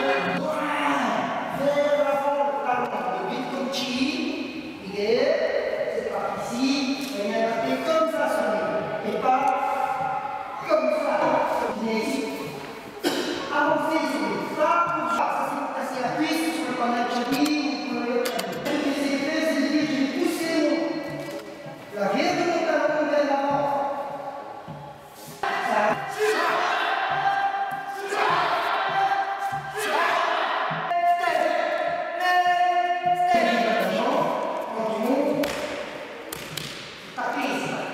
Vers l'avant, talon, le vite comme chi. C'est parti ici. Et il y a un pied comme ça sur lui. Et pas comme ça. Venez. Avancez sur lui. Ça, pour ça. Ça, c'est pour casser la cuisse sur le canal cheville. La guerre de mon talon vers l'avant. Quand tu montes, ta prise.